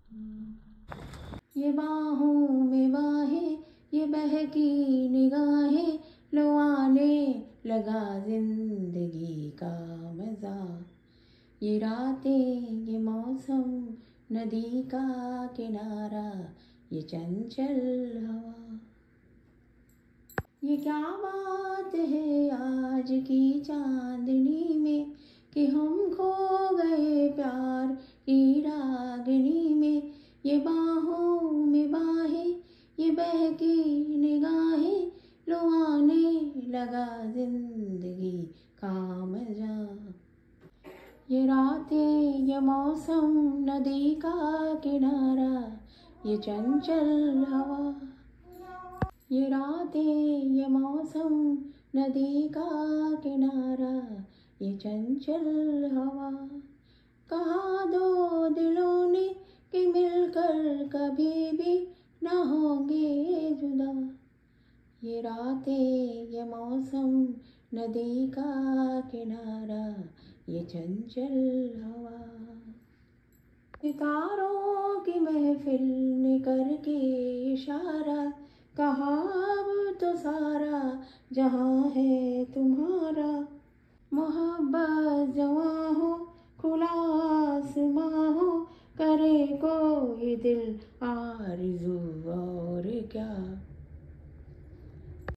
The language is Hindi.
ये बाहों में बाहें, ये बहकी निगाहें, लो आने लगा जिंदगी का मज़ा। ये रातें, ये मौसम, नदी का किनारा, ये चंचल हवा। ये क्या बात है आज की चांदनी में कि हम खो गए प्यार की रागनी में। ये बाहों में बाहें, ये बहकी निगाहें, लो आने लगा जिंदगी का मजा। ये रातें, ये मौसम, नदी का किनारा, ये चंचल हवा। ये रातें, ये मौसम, नदी का किनारा, ये चंचल हवा। कहा दो दिलों ने कि मिलकर कभी भी न होंगे जुदा। ये रातें, ये मौसम, नदी का किनारा, ये चंचल हवा। सितारों की महफिल ने करके इशारा, कहा अब तो सारा जहां है तुम्हारा। मोहब्बत जवां हो, खुला आसमां हो, करे कोई दिल आरज़ू और क्या।